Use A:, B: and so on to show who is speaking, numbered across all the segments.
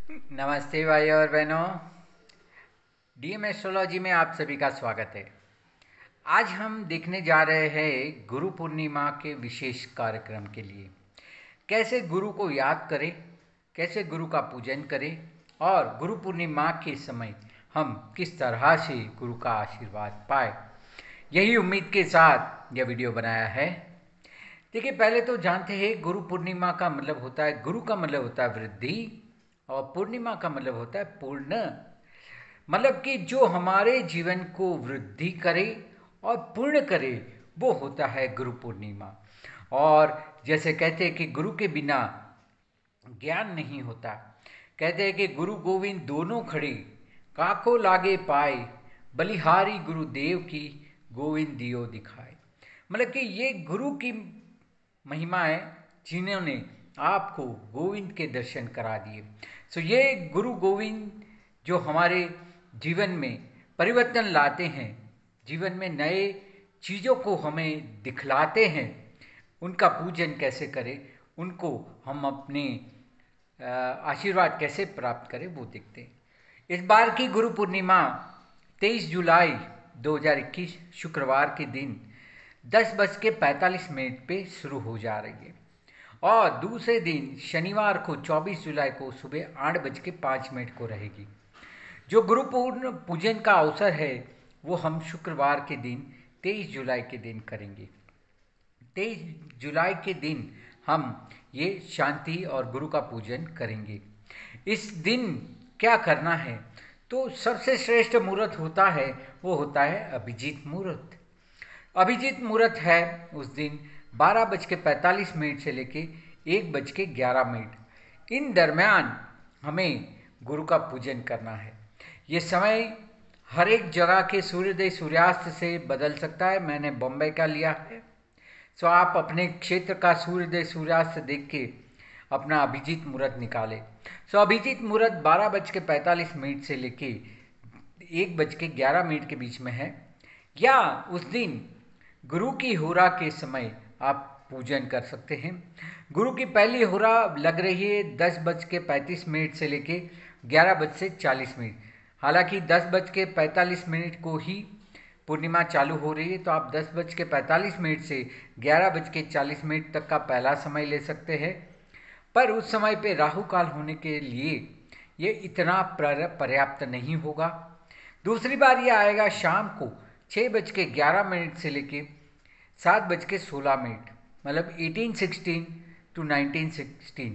A: नमस्ते भाई और बहनों। डीएम एस्ट्रोलॉजी में आप सभी का स्वागत है। आज हम देखने जा रहे हैं गुरु पूर्णिमा के विशेष कार्यक्रम के लिए कैसे गुरु को याद करें, कैसे गुरु का पूजन करें और गुरु पूर्णिमा के समय हम किस तरह से गुरु का आशीर्वाद पाए। यही उम्मीद के साथ यह वीडियो बनाया है। देखिए, पहले तो जानते हैं गुरु पूर्णिमा का मतलब होता है, गुरु का मतलब होता है वृद्धि और पूर्णिमा का मतलब होता है पूर्ण। मतलब कि जो हमारे जीवन को वृद्धि करे और पूर्ण करे वो होता है गुरु पूर्णिमा। और जैसे कहते हैं कि गुरु के बिना ज्ञान नहीं होता, कहते हैं कि गुरु गोविंद दोनों खड़े काको लागे पाए, बलिहारी गुरुदेव की गोविंद दियो दिखाए। मतलब कि ये गुरु की महिमा है जिन्होंने आपको गोविंद के दर्शन करा दिए। सो ये गुरु गोविंद जो हमारे जीवन में परिवर्तन लाते हैं, जीवन में नए चीज़ों को हमें दिखलाते हैं, उनका पूजन कैसे करें, उनको हम अपने आशीर्वाद कैसे प्राप्त करें वो देखते हैं। इस बार की गुरु पूर्णिमा 23 जुलाई 2021 शुक्रवार के दिन 10:45 पे शुरू हो जा रही है और दूसरे दिन शनिवार को 24 जुलाई को सुबह 8:05 को रहेगी। जो गुरु पूर्ण पूजन का अवसर है वो हम शुक्रवार के दिन 23 जुलाई के दिन करेंगे। 23 जुलाई के दिन हम ये शांति और गुरु का पूजन करेंगे। इस दिन क्या करना है, तो सबसे श्रेष्ठ मुहूर्त होता है वो होता है अभिजीत मुहूर्त। अभिजीत मुहूर्त है उस दिन 12:45 से लेके 1:11। इन दरमियान हमें गुरु का पूजन करना है। ये समय हर एक जगह के सूर्योदय सूर्यास्त से बदल सकता है। मैंने बम्बई का लिया है, सो आप अपने क्षेत्र का सूर्योदय सूर्यास्त देख के अपना अभिजीत मुहूर्त निकालें। सो अभिजीत मुहूर्त 12:45 से लेके 1:11 के बीच में है, या उस दिन गुरु की होरा के समय आप पूजन कर सकते हैं। गुरु की पहली होरा लग रही है 10:35 से लेके 11:40। हालांकि 10:45 को ही पूर्णिमा चालू हो रही है, तो आप 10:45 से 11:40 तक का पहला समय ले सकते हैं। पर उस समय पे राहु काल होने के लिए ये इतना पर्याप्त नहीं होगा। दूसरी बार ये आएगा शाम को 6:11 से लेके 7:16, मतलब 1816 टू 1916,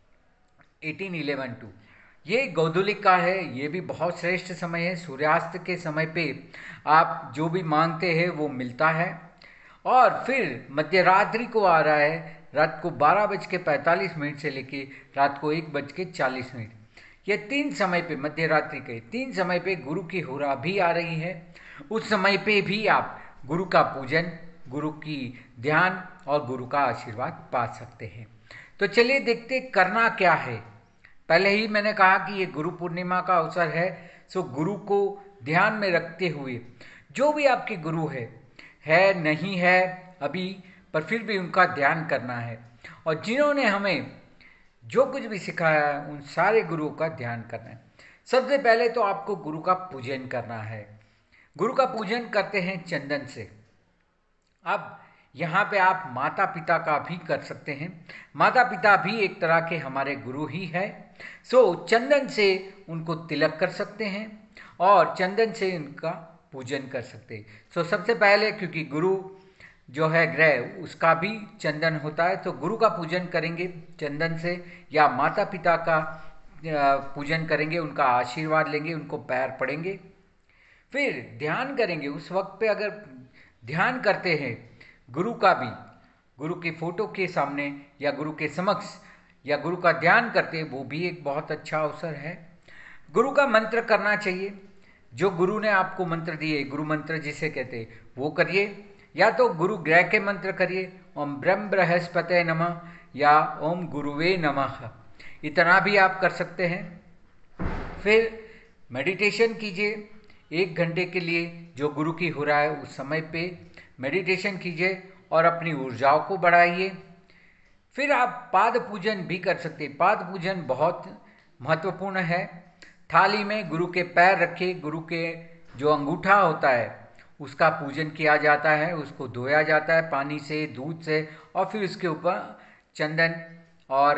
A: 1811 टू। ये गौधुलिक का है, ये भी बहुत श्रेष्ठ समय है। सूर्यास्त के समय पे आप जो भी मांगते हैं वो मिलता है। और फिर मध्यरात्रि को आ रहा है, रात को 12:45 से लेके रात को 1:40। ये तीन समय पे, मध्यरात्रि के तीन समय पे गुरु की होरा भी आ रही है। उस समय पे भी आप गुरु का पूजन, गुरु की ध्यान और गुरु का आशीर्वाद पा सकते हैं। तो चलिए देखते करना क्या है। पहले ही मैंने कहा कि ये गुरु पूर्णिमा का अवसर है, सो गुरु को ध्यान में रखते हुए जो भी आपके गुरु है नहीं है अभी, पर फिर भी उनका ध्यान करना है। और जिन्होंने हमें जो कुछ भी सिखाया है उन सारे गुरुओं का ध्यान करना है। सबसे पहले तो आपको गुरु का पूजन करना है। गुरु का पूजन करते हैं चंदन से। अब यहाँ पे आप माता पिता का भी कर सकते हैं। माता पिता भी एक तरह के हमारे गुरु ही है। सो चंदन से उनको तिलक कर सकते हैं और चंदन से उनका पूजन कर सकते हैं। सो सबसे पहले, क्योंकि गुरु जो है ग्रह, उसका भी चंदन होता है, तो गुरु का पूजन करेंगे चंदन से, या माता पिता का पूजन करेंगे, उनका आशीर्वाद लेंगे, उनको पैर पड़ेंगे। फिर ध्यान करेंगे। उस वक्त पे अगर ध्यान करते हैं गुरु का भी, गुरु के फोटो के सामने या गुरु के समक्ष या गुरु का ध्यान करते हैं, वो भी एक बहुत अच्छा अवसर है। गुरु का मंत्र करना चाहिए। जो गुरु ने आपको मंत्र दिए, गुरु मंत्र जिसे कहते हैं, वो करिए। या तो गुरु ग्रह के मंत्र करिए, ओम ब्रह्म बृहस्पते नमः या ओम गुरुवे नमः, इतना भी आप कर सकते हैं। फिर मेडिटेशन कीजिए 1 घंटे के लिए। जो गुरु की हो रहा है उस समय पे मेडिटेशन कीजिए और अपनी ऊर्जाओं को बढ़ाइए। फिर आप पाद पूजन भी कर सकते हैं। पाद पूजन बहुत महत्वपूर्ण है। थाली में गुरु के पैर रखे, गुरु के जो अंगूठा होता है उसका पूजन किया जाता है, उसको धोया जाता है पानी से, दूध से, और फिर उसके ऊपर चंदन और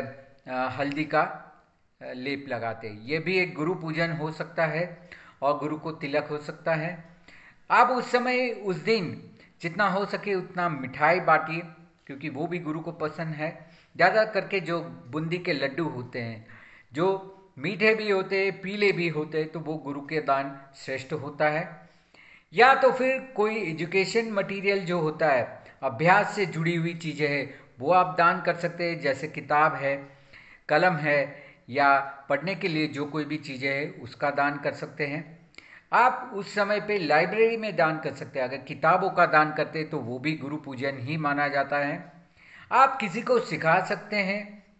A: हल्दी का लेप लगाते हैं। ये भी एक गुरु पूजन हो सकता है और गुरु को तिलक हो सकता है। आप उस समय उस दिन जितना हो सके उतना मिठाई बांटिए, क्योंकि वो भी गुरु को पसंद है। ज़्यादा करके जो बूंदी के लड्डू होते हैं, जो मीठे भी होते हैं पीले भी होते हैं, तो वो गुरु के दान श्रेष्ठ होता है। या तो फिर कोई एजुकेशन मटेरियल जो होता है, अभ्यास से जुड़ी हुई चीज़ें हैं, वो आप दान कर सकते हैं, जैसे किताब है, कलम है, या पढ़ने के लिए जो कोई भी चीज़ें हैं उसका दान कर सकते हैं। आप उस समय पे लाइब्रेरी में दान कर सकते हैं। अगर किताबों का दान करते हैं तो वो भी गुरु पूजन ही माना जाता है। आप किसी को सिखा सकते हैं,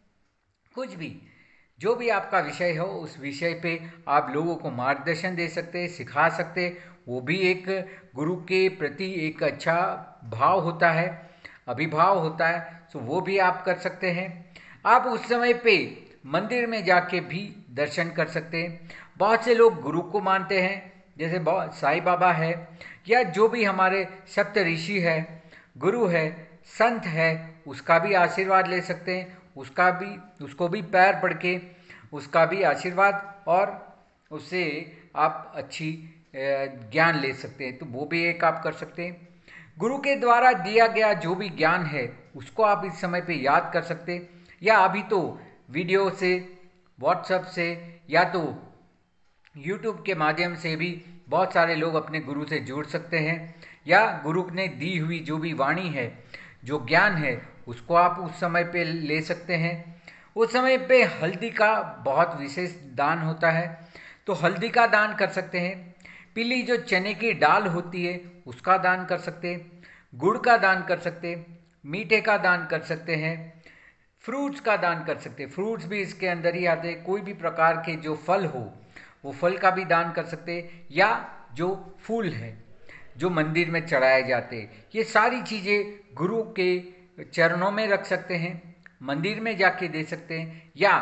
A: कुछ भी, जो भी आपका विषय हो उस विषय पे आप लोगों को मार्गदर्शन दे सकते हैं, सिखा सकते हैं। वो भी एक गुरु के प्रति एक अच्छा भाव होता है, अभिभाव होता है, तो वो भी आप कर सकते हैं। आप उस समय पे मंदिर में जाके भी दर्शन कर सकते हैं। बहुत से लोग गुरु को मानते हैं, जैसे साईं बाबा है, या जो भी हमारे सप्त ऋषि है, गुरु है, संत है, उसका भी आशीर्वाद ले सकते हैं। उसको भी पैर पड़ के उसका भी आशीर्वाद और उससे आप अच्छी ज्ञान ले सकते हैं, तो वो भी एक आप कर सकते हैं। गुरु के द्वारा दिया गया जो भी ज्ञान है उसको आप इस समय पे याद कर सकते हैं, या अभी तो वीडियो से, व्हाट्सएप से, या तो यूट्यूब के माध्यम से भी बहुत सारे लोग अपने गुरु से जुड़ सकते हैं। या गुरु ने दी हुई जो भी वाणी है, जो ज्ञान है, उसको आप उस समय पे ले सकते हैं। उस समय पे हल्दी का बहुत विशेष दान होता है, तो हल्दी का दान कर सकते हैं। पीली जो चने की दाल होती है उसका दान कर सकते हैं। गुड़ का दान कर सकते हैं। मीठे का दान कर सकते हैं। फ्रूट्स का दान कर सकते हैं, फ्रूट्स भी इसके अंदर ही आते हैं। कोई भी प्रकार के जो फल हो वो फल का भी दान कर सकते हैं, या जो फूल है जो मंदिर में चढ़ाए जाते हैं, ये सारी चीज़ें गुरु के चरणों में रख सकते हैं, मंदिर में जाके दे सकते हैं, या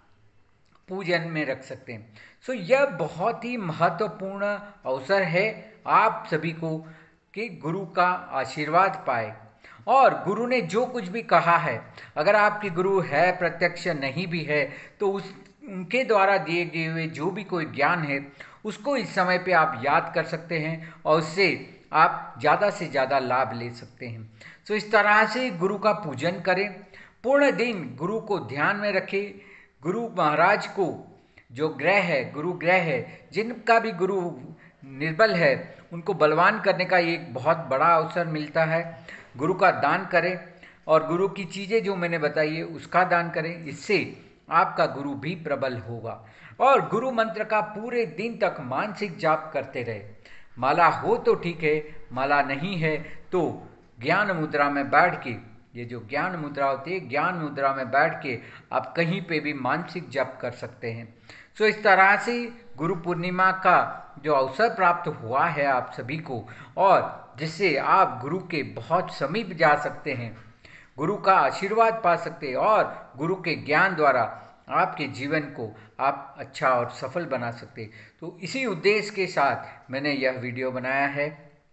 A: पूजन में रख सकते हैं। सो यह बहुत ही महत्वपूर्ण अवसर है आप सभी को कि गुरु का आशीर्वाद पाए। और गुरु ने जो कुछ भी कहा है, अगर आपके गुरु है प्रत्यक्ष नहीं भी है, तो उनके द्वारा दिए गए हुए जो भी कोई ज्ञान है उसको इस समय पे आप याद कर सकते हैं और उससे आप ज़्यादा से ज़्यादा लाभ ले सकते हैं। सो इस तरह से गुरु का पूजन करें, पूर्ण दिन गुरु को ध्यान में रखें। गुरु महाराज को जो ग्रह है, गुरु ग्रह है, जिनका भी गुरु निर्बल है उनको बलवान करने का एक बहुत बड़ा अवसर मिलता है। गुरु का दान करें और गुरु की चीज़ें जो मैंने बताई है उसका दान करें, इससे आपका गुरु भी प्रबल होगा। और गुरु मंत्र का पूरे दिन तक मानसिक जाप करते रहे। माला हो तो ठीक है, माला नहीं है तो ज्ञान मुद्रा में बैठ के, ये जो ज्ञान मुद्रा होती है, ज्ञान मुद्रा में बैठ के आप कहीं पे भी मानसिक जप कर सकते हैं। सो इस तरह से गुरु पूर्णिमा का जो अवसर प्राप्त हुआ है आप सभी को, और जिससे आप गुरु के बहुत समीप जा सकते हैं, गुरु का आशीर्वाद पा सकते हैं, और गुरु के ज्ञान द्वारा आपके जीवन को आप अच्छा और सफल बना सकते हैं। तो इसी उद्देश्य के साथ मैंने यह वीडियो बनाया है।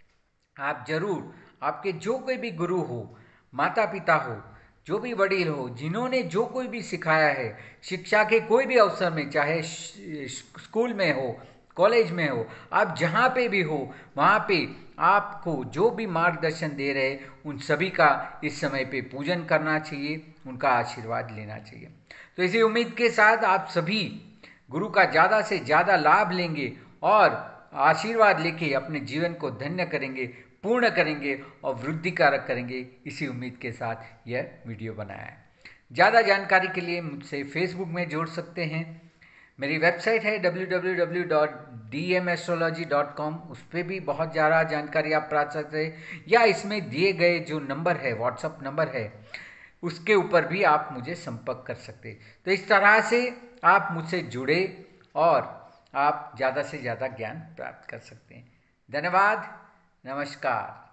A: आप जरूर, आपके जो कोई भी गुरु हो, माता पिता हो, जो भी वडील हो, जिन्होंने जो कोई भी सिखाया है, शिक्षा के कोई भी अवसर में, चाहे स्कूल में हो, कॉलेज में हो, आप जहाँ पे भी हो, वहाँ पे आपको जो भी मार्गदर्शन दे रहे उन सभी का इस समय पे पूजन करना चाहिए, उनका आशीर्वाद लेना चाहिए। तो इसी उम्मीद के साथ आप सभी गुरु का ज़्यादा से ज़्यादा लाभ लेंगे और आशीर्वाद लेके अपने जीवन को धन्य करेंगे, पूर्ण करेंगे और वृद्धिकारक करेंगे। इसी उम्मीद के साथ यह वीडियो बनाया है। ज़्यादा जानकारी के लिए मुझसे फेसबुक में जोड़ सकते हैं। मेरी वेबसाइट है www.dmastrology.com, उस पर भी बहुत ज़्यादा जानकारी आप प्राप्त सकते हैं, या इसमें दिए गए जो नंबर है, व्हाट्सअप नंबर है, उसके ऊपर भी आप मुझे संपर्क कर सकते हैं। तो इस तरह से आप मुझसे जुड़े और आप ज़्यादा से ज़्यादा ज्ञान प्राप्त कर सकते हैं। धन्यवाद, नमस्कार।